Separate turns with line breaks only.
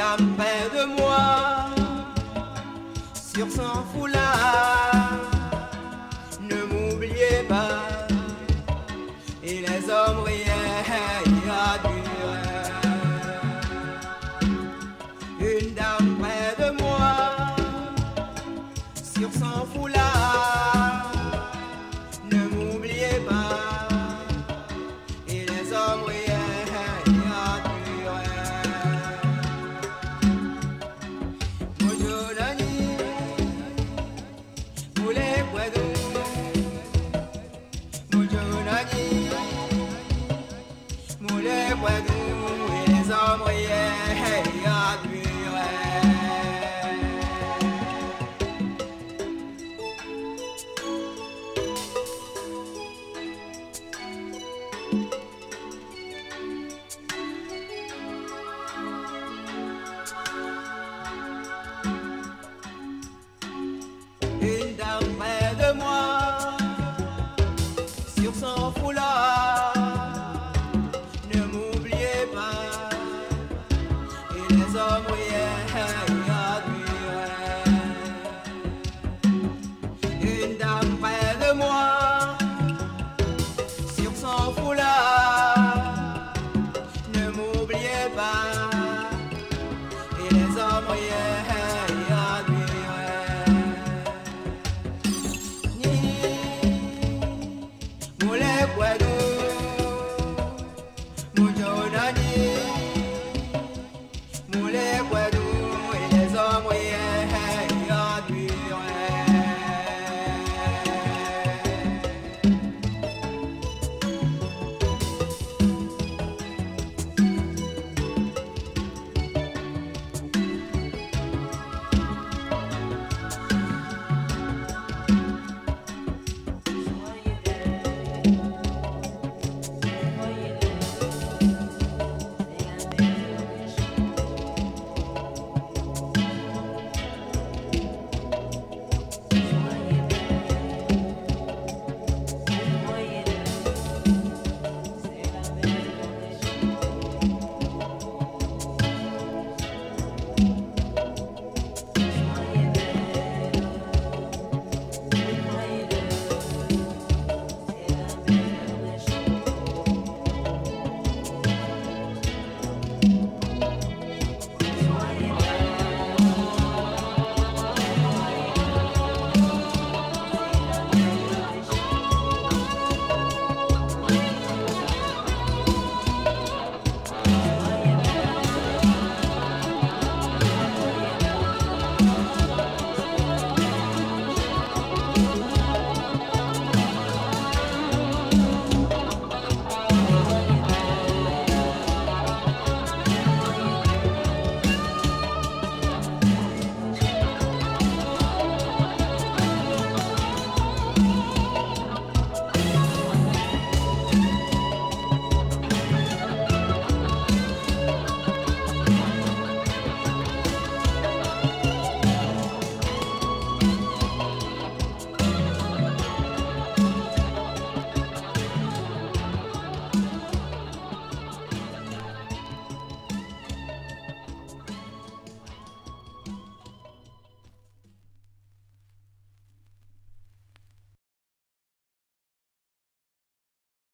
dame près de moi, sur son foulard. Ne m'oubliez pas, et les hommes riaient à durer. Une dame près de moi, sur son foulard. Ne m'oubliez pas, et les hommes riaient à durer. Mojolani, moulé poidou. Mojolani, moulé poidou, et les hommes riaient à durer. Une dame près de moi, sur son foulard. Ne m'oubliez pas, et les hommes riaient à durer. Une dame près de moi, sur son foulard. Ne m'oubliez pas, et les hommes riaient.